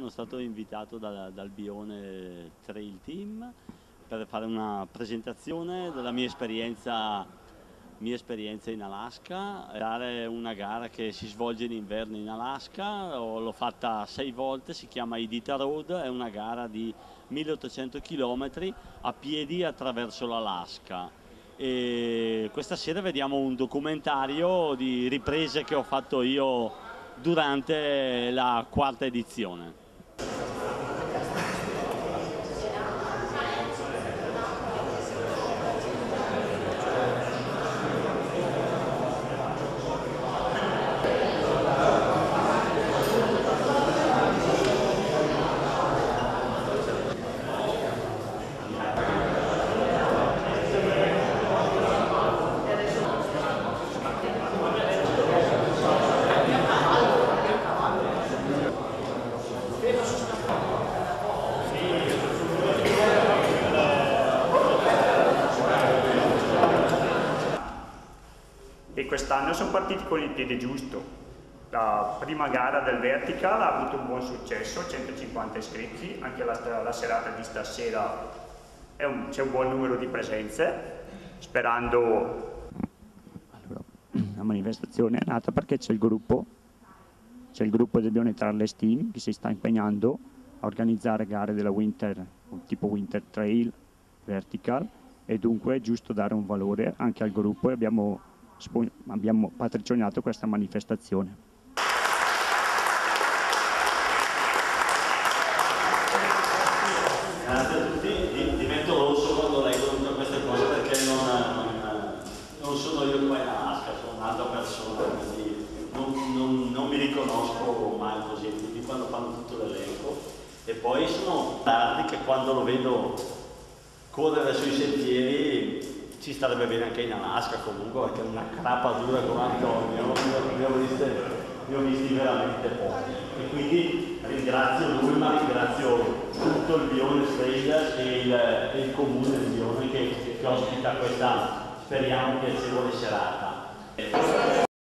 Sono stato invitato dal Bione Trail Team per fare una presentazione della mia esperienza in Alaska. È una gara che si svolge in inverno in Alaska, l'ho fatta 6 volte, si chiama Idita Road, è una gara di 1800 km a piedi attraverso l'Alaska. E questa sera vediamo un documentario di riprese che ho fatto io durante la 4ª edizione. E quest'anno sono partiti con il piede giusto. La prima gara del Vertical ha avuto un buon successo, 150 iscritti, anche la serata di stasera c'è un buon numero di presenze, sperando... Allora, la manifestazione è nata perché c'è il gruppo del Bione Trail Team che si sta impegnando a organizzare gare della tipo Winter Trail Vertical, e dunque è giusto dare un valore anche al gruppo e abbiamo patrocinato questa manifestazione. Grazie a tutti, divento rosso quando leggo tutte queste cose perché non sono io qua in Alaska, sono un'altra persona, quindi non mi riconosco mai così, tutti quando fanno tutto l'elenco. E poi sono tardi che quando lo vedo correre sui sentieri ci starebbe bene anche in Alaska comunque, perché una crapa dura come Antonio ne ho visti veramente pochi. E quindi ringrazio lui, ma ringrazio tutto il Bione Trail e il comune di Bione che ospita questa, speriamo, piacevole serata.